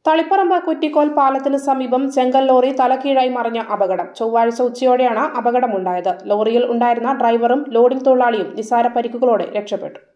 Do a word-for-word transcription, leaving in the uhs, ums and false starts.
തളിപ്പറമ്പ് കുറ്റിക്കോൽ പാലത്തിന് സമീപം ചെങ്കൽ ലോറി തലകീഴായി മറിഞ്ഞ അപകടം. ചൊവ്വാഴ്ച ഉച്ചയോടെയാണ് അപകടമുണ്ടായത്. ലോറിയിൽ ഉണ്ടായിരുന്ന ഡ്രൈവറും ലോഡിംഗ് തൊഴിലാളിയും നിസാര പരിക്കുകളോടെ രക്ഷപ്പെട്ടു.